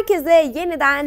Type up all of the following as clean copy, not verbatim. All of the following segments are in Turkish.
Herkese yeniden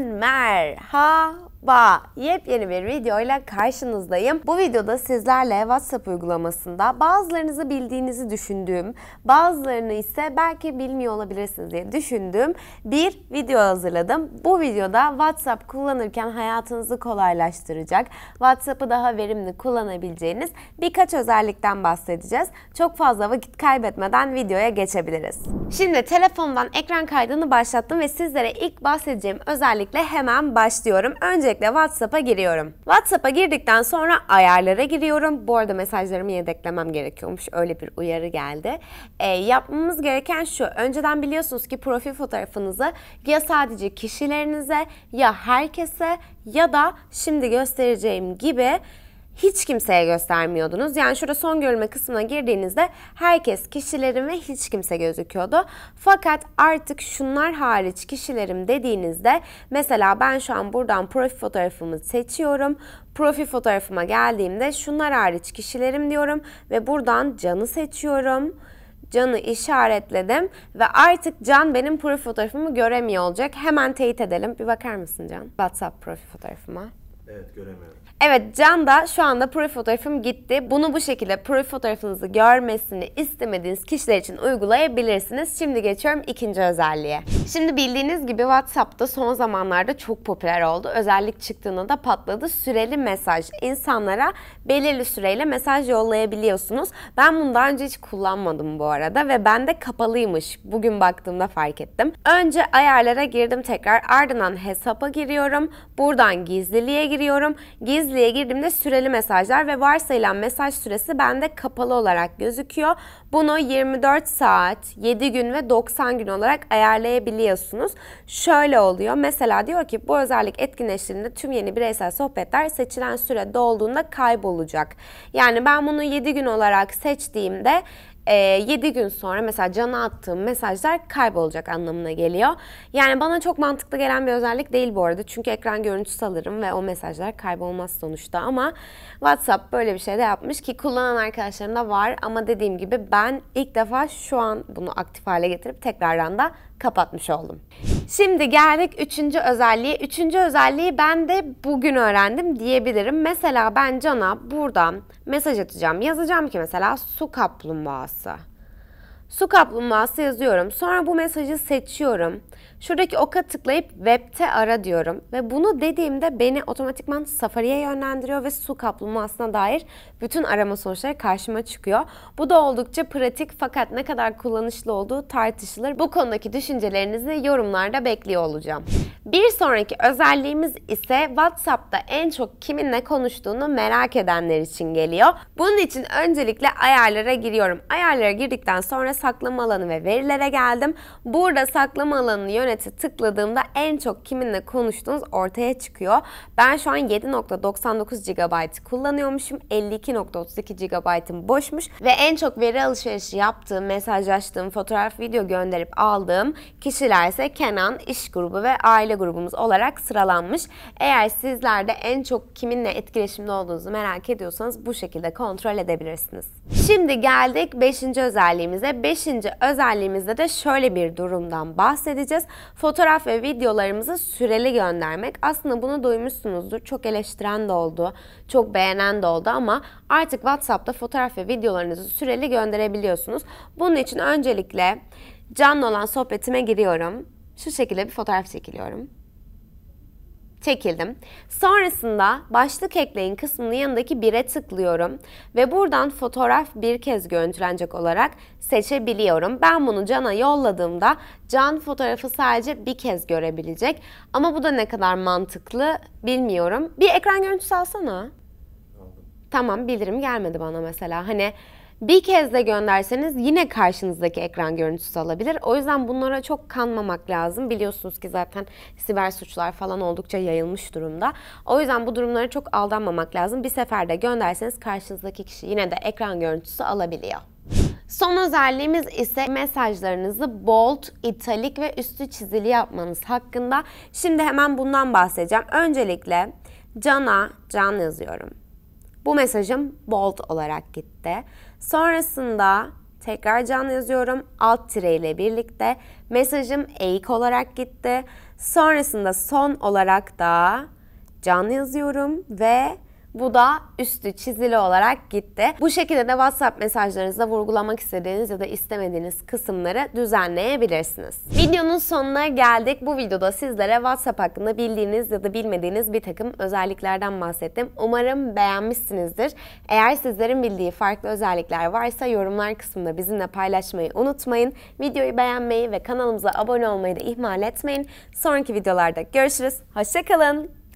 merhaba. Yepyeni bir videoyla karşınızdayım. Bu videoda sizlerle WhatsApp uygulamasında bazılarınızı bildiğinizi düşündüğüm, bazılarını ise belki bilmiyor olabilirsiniz diye düşündüğüm bir video hazırladım. Bu videoda WhatsApp kullanırken hayatınızı kolaylaştıracak, WhatsApp'ı daha verimli kullanabileceğiniz birkaç özellikten bahsedeceğiz. Çok fazla vakit kaybetmeden videoya geçebiliriz. Şimdi telefondan ekran kaydını başlattım ve sizlere ilk bahsedeceğim özellikle hemen başlıyorum. Öncelikle WhatsApp'a giriyorum. WhatsApp'a girdikten sonra ayarlara giriyorum. Bu arada mesajlarımı yedeklemem gerekiyormuş. Öyle bir uyarı geldi. Yapmamız gereken şu. Önceden biliyorsunuz ki profil fotoğrafınızı ya sadece kişilerinize ya herkese ya da şimdi göstereceğim gibi hiç kimseye göstermiyordunuz. Yani şurada son görülme kısmına girdiğinizde herkes, kişilerim ve hiç kimse gözüküyordu. Fakat artık şunlar hariç kişilerim dediğinizde mesela ben şu an buradan profil fotoğrafımı seçiyorum. Profil fotoğrafıma geldiğimde şunlar hariç kişilerim diyorum ve buradan Can'ı seçiyorum. Can'ı işaretledim ve artık Can benim profil fotoğrafımı göremiyor olacak. Hemen teyit edelim. Bir bakar mısın Can? WhatsApp profil fotoğrafıma. Evet, göremiyorum. Evet, Can da şu anda profil fotoğrafım gitti. Bunu bu şekilde profil fotoğrafınızı görmesini istemediğiniz kişiler için uygulayabilirsiniz. Şimdi geçiyorum ikinci özelliğe. Şimdi bildiğiniz gibi WhatsApp'ta son zamanlarda çok popüler oldu. Özellik çıktığında da patladı. Süreli mesaj. İnsanlara belirli süreyle mesaj yollayabiliyorsunuz. Ben bunu daha önce hiç kullanmadım bu arada ve bende kapalıymış. Bugün baktığımda fark ettim. Önce ayarlara girdim tekrar. Ardından hesaba giriyorum. Buradan gizliliğe giriyorum. Gizliye girdiğimde süreli mesajlar ve varsayılan mesaj süresi bende kapalı olarak gözüküyor. Bunu 24 saat, 7 gün ve 90 gün olarak ayarlayabiliyorsunuz. Şöyle oluyor. Mesela diyor ki bu özellik etkinleştiğinde tüm yeni bireysel sohbetler seçilen süre dolduğunda kaybolacak. Yani ben bunu 7 gün olarak seçtiğimde 7 gün sonra mesela Can'a attığım mesajlar kaybolacak anlamına geliyor. Yani bana çok mantıklı gelen bir özellik değil bu arada. Çünkü ekran görüntüsü alırım ve o mesajlar kaybolmaz sonuçta. Ama WhatsApp böyle bir şey de yapmış ki kullanan arkadaşlarım da var. Ama dediğim gibi ben ilk defa şu an bunu aktif hale getirip tekrardan da kapatmış oldum. Şimdi geldik üçüncü özelliğe. Üçüncü özelliği ben de bugün öğrendim diyebilirim. Mesela ben Can'a buradan mesaj atacağım. Yazacağım ki mesela su kaplumbağası. Su kaplumbağası yazıyorum. Sonra bu mesajı seçiyorum. Şuradaki oka tıklayıp web'te ara diyorum. Ve bunu dediğimde beni otomatikman Safari'ye yönlendiriyor ve su kaplumbağasına dair bütün arama sonuçları karşıma çıkıyor. Bu da oldukça pratik fakat ne kadar kullanışlı olduğu tartışılır. Bu konudaki düşüncelerinizi yorumlarda bekliyor olacağım. Bir sonraki özelliğimiz ise WhatsApp'ta en çok kiminle konuştuğunu merak edenler için geliyor. Bunun için öncelikle ayarlara giriyorum. Ayarlara girdikten sonra saklama alanı ve verilere geldim. Burada saklama alanını yönete tıkladığımda en çok kiminle konuştuğunuz ortaya çıkıyor. Ben şu an 7.99 GB kullanıyormuşum. 52.32 GB'ım boşmuş ve en çok veri alışverişi yaptığım, mesajlaştığım, fotoğraf, video gönderip aldığım kişiler ise Kenan, iş grubu ve aile grubumuz olarak sıralanmış. Eğer sizler de en çok kiminle etkileşimde olduğunuzu merak ediyorsanız bu şekilde kontrol edebilirsiniz. Şimdi geldik 5. özelliğimize. 5. özelliğimizde de şöyle bir durumdan bahsedeceğiz. Fotoğraf ve videolarımızı süreli göndermek. Aslında bunu duymuşsunuzdur. Çok eleştiren de oldu, çok beğenen de oldu ama artık WhatsApp'ta fotoğraf ve videolarınızı süreli gönderebiliyorsunuz. Bunun için öncelikle canlı olan sohbetime giriyorum. Şu şekilde bir fotoğraf çekiliyorum. Çekildim. Sonrasında başlık ekleyin kısmının yanındaki 1'e tıklıyorum ve buradan fotoğraf bir kez görüntülenecek olarak seçebiliyorum. Ben bunu Can'a yolladığımda Can fotoğrafı sadece bir kez görebilecek. Ama bu da ne kadar mantıklı bilmiyorum. Bir ekran görüntüsü alsana. Aldım. Tamam, bildirim gelmedi bana mesela. Hani bir kez de gönderseniz yine karşınızdaki ekran görüntüsü alabilir. O yüzden bunlara çok kanmamak lazım. Biliyorsunuz ki zaten siber suçlar falan oldukça yayılmış durumda. O yüzden bu durumlara çok aldanmamak lazım. Bir seferde gönderseniz karşınızdaki kişi yine de ekran görüntüsü alabiliyor. Son özelliğimiz ise mesajlarınızı bold, italik ve üstü çizili yapmanız hakkında. Şimdi hemen bundan bahsedeceğim. Öncelikle Can'a Can yazıyorum. Bu mesajım bold olarak gitti. Sonrasında tekrar canlı yazıyorum. Alt tire ile birlikte mesajım eğik olarak gitti. Sonrasında son olarak da canlı yazıyorum ve bu da üstü çizili olarak gitti. Bu şekilde de WhatsApp mesajlarınızda vurgulamak istediğiniz ya da istemediğiniz kısımları düzenleyebilirsiniz. Videonun sonuna geldik. Bu videoda sizlere WhatsApp hakkında bildiğiniz ya da bilmediğiniz bir takım özelliklerden bahsettim. Umarım beğenmişsinizdir. Eğer sizlerin bildiği farklı özellikler varsa yorumlar kısmında bizimle paylaşmayı unutmayın. Videoyu beğenmeyi ve kanalımıza abone olmayı da ihmal etmeyin. Sonraki videolarda görüşürüz. Hoşça kalın.